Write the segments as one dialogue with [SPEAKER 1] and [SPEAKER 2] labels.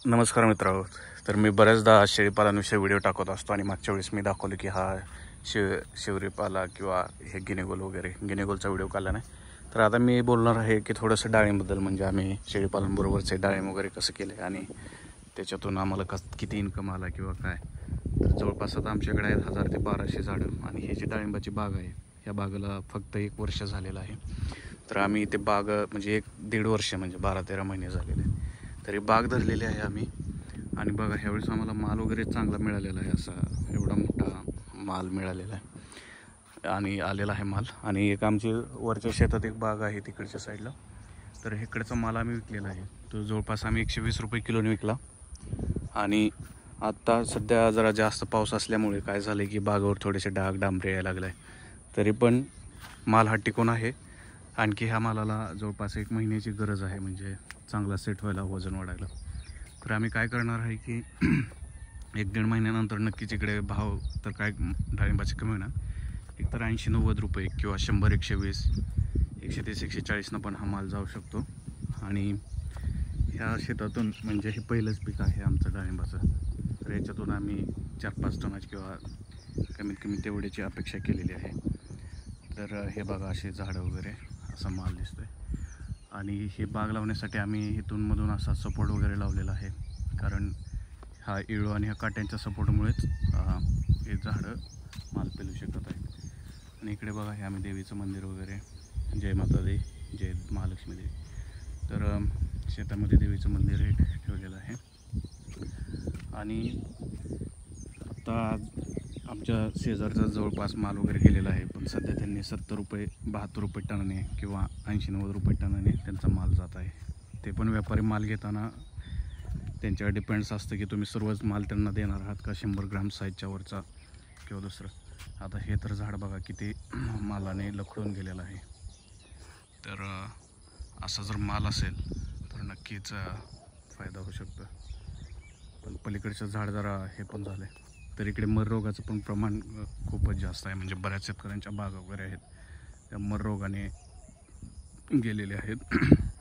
[SPEAKER 1] नमस्कार मित्रांनो. तर मी बऱ्याचदा शेळीपालनाविषयी व्हिडिओ टाकत असतो आणि मागच्या वेळेस मी दाखवलं की हा शेवरीपाला किंवा हे गिनेगोल वगैरे गिनेगोलचा व्हिडिओ काढला नाही. तर आता मी बोलणार आहे की थोडंसं डाळिंबद्दल, म्हणजे आम्ही शेळीपालनबरोबरचे डाळिंब वगैरे कसं केलं आणि त्याच्यातून आम्हाला किती इन्कम आला किंवा काय. तर जवळपास आता आमच्याकडे आहेत 1000 ते 1200 झाडं आणि ही जी डाळिंबाची बाग आहे ह्या बागेला फक्त 1 वर्ष झालेलं आहे. तर आम्ही ते बाग म्हणजे 1-1.5 वर्ष म्हणजे 12-13 महिने झालेले तरी बाग धरलेली आहे आम्ही. आणि बघा ह्यावेळेस आम्हाला माल वगैरे चांगला मिळालेला आहे, असा एवढा मोठा माल मिळालेला आहे आणि आलेला आहे माल. आणि एक आमची वरच्या शेतात एक बाग आहे तिकडच्या साईडला, तर इकडचा माल आम्ही विकलेला आहे. तो जवळपास आम्ही 120 रुपये किलोने विकला. आणि आत्ता सध्या जरा जास्त पाऊस असल्यामुळे काय झालं की बागावर थोडेसे डाग डांबरे यायला लागले आहे, तरी पण माल हा टिकून आहे. आणखी ह्या मालाला जवळपास 1 महिन्याची गरज आहे, म्हणजे चांगला सेट व्हायला, वजन वाढायला. तर आम्ही काय करणार आहे की 1-1.5 महिन्यानंतर नक्कीच इकडे भाव तर काय डाळिंबाचे कमी होणार, एकतर 80-90 रुपये किंवा 100-120, 130-140 पण हा माल जाऊ शकतो. आणि ह्या शेतातून म्हणजे हे पहिलंच पीक आहे आमचं डाळिंबाचं, तर याच्यातून आम्ही 4-5 टनाची किंवा कमीत कमी तेवढ्याची अपेक्षा केलेली आहे. तर हे बघा असे झाडं वगैरे असा माल दिसतोय. आणि हे बाग लावण्यासाठी आम्ही इथून मधून असा सपोर्ट वगैरे लावलेला आहे, कारण हा इळू आणि ह्या काट्यांच्या सपोर्टमुळेच हे झाडं माल पेलू शकत आहेत. आणि इकडे बघा हे आम्ही देवीचं मंदिर वगैरे, जय माता दी, जय महालक्ष्मी देवी, तर शेतामध्ये देवीचं मंदिर एक ठेवलेलं आहे. आणि आता आमच्या शेजारचा जवळपास माल वगैरे गेलेला आहे, पण सध्या त्यांनी 70 रुपये 72 रुपये टनाने किंवा 80-90 रुपये टनाने त्यांचा माल जात आहे. ते पण व्यापारी माल घेताना त्यांच्यावर डिपेंड्स असतं की तुम्ही सर्वच माल त्यांना देणार आहात का 100 ग्राम साईजच्या वरचा किंवा दुसरं. आता हे तर झाड बघा किती मालाने लखडून गेलेलं आहे. तर असा जर माल असेल तर नक्कीच फायदा होऊ शकतो. पण पलीकडचं झाड जरा हे पण झालं आहे. तर इकडे मर रोगाचं पण प्रमाण खूपच जास्त आहे, म्हणजे बऱ्याच शेतकऱ्यांच्या बागा वगैरे आहेत त्या मर रोगाने गेलेले आहेत.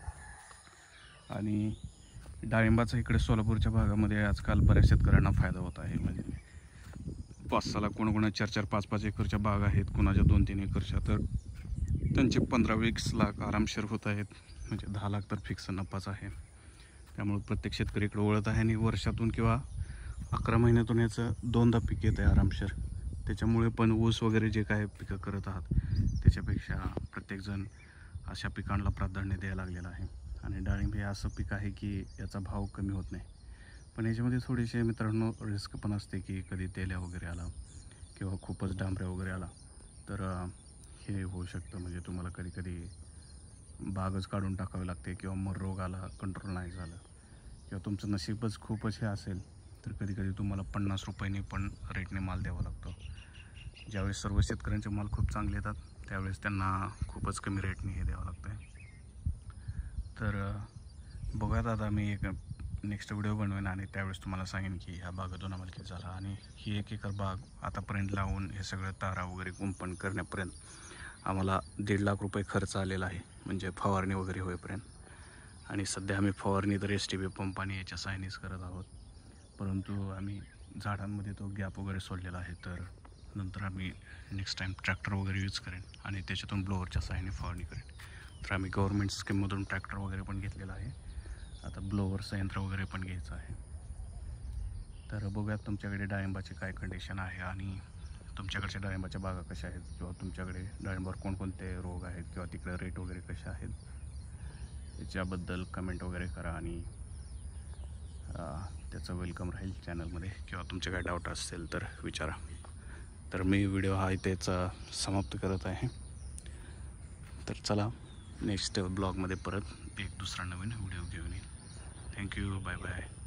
[SPEAKER 1] आणि डाळिंबाचा इकडे सोलापूरच्या भागामध्ये आजकाल बऱ्याच शेतकऱ्यांना फायदा होत आहे. म्हणजे 5-6 लाख, कोणाकोणा 4-4, 5-5 एकरच्या बाग आहेत, कोणाच्या 2-3 एकरच्या, तर त्यांचे 15-20 लाख आरामशीर होत आहेत. म्हणजे 10 लाख तर फिक्स नफाच आहे. त्यामुळे प्रत्येक शेतकरी इकडे वळत आहे आणि वर्षातून किंवा 11 महिन्यातून याचं 2दा पीक येतं आहे आरामशीर. त्याच्यामुळे पण ऊस वगैरे जे काय पिकं करत आहात त्याच्यापेक्षा प्रत्येकजण अशा पिकांना प्राधान्य द्यायला लागलेलं आहे. आणि डाळिंब हे असं पीक आहे की याचा भाव कमी होत नाही, पण याच्यामध्ये थोडेसे मित्रांनो रिस्क पण असते की कधी तेल्या वगैरे आला किंवा खूपच डांबऱ्या वगैरे आला तर हे होऊ शकतं. म्हणजे तुम्हाला कधी कधी बागच काढून टाकावी लागते, किंवा मग रोग आला, कंट्रोल नाही झालं, किंवा तुमचं नशीबच खूपच हे असेल तर कधी कधी तुम्हाला 50 रुपयांनी पण रेटने माल द्यावा लागतो. ज्यावेळेस सर्व शेतकऱ्यांचे माल खूप चांगले येतात त्यावेळेस त्यांना खूपच कमी रेटने हे द्यावं लागतं आहे. तर बघूयात आता मी एक नेक्स्ट व्हिडिओ बनवेन आणि त्यावेळेस तुम्हाला सांगेन की ह्या बागेतून आम्हाला किती झाला. आणि ही 1 एकर बाग आतापर्यंत लावून हे सगळं तारा वगैरे कुंपण करण्यापर्यंत आम्हाला 1.5 लाख रुपये खर्च आलेला आहे, म्हणजे फवारणी वगैरे होईपर्यंत. आणि सध्या आम्ही फवारणी तर STB पंप आणि याच्या साहाय्यानेच करत आहोत, परंतु आम्ही झाडांमध्ये तो गॅप वगैरे सोडलेला आहे. तर नंतर आम्ही नेक्स्ट टाईम ट्रॅक्टर वगैरे यूज करेन आणि त्याच्यातून ब्लोअरच्या साहाय्याने फवारणी करेन. तर आम्ही गव्हर्नमेंट स्कीममधून ट्रॅक्टर वगैरे पण घेतलेला आहे, आता ब्लोअरचं यंत्र वगैरे पण घ्यायचं आहे. तर बघूयात तुमच्याकडे डाळिंबाची काय कंडिशन आहे आणि तुमच्याकडच्या डाळिंबाच्या बागा कशा आहेत, किंवा तुमच्याकडे डाळिंबावर कोणकोणते रोग आहेत, किंवा तिकडे रेट वगैरे कसे आहेत याच्याबद्दल कमेंट वगैरे करा. आणि त्याचं वेलकम राहील चॅनलमध्ये, किंवा तुमचे काय डाऊट असेल तर विचारा. तर मी व्हिडिओ हा इथेच समाप्त करत आहे. तर चला नेक्स्ट ब्लॉगमध्ये परत एक दुसरा नवीन व्हिडिओ घेऊन येईन. Thank you, bye bye.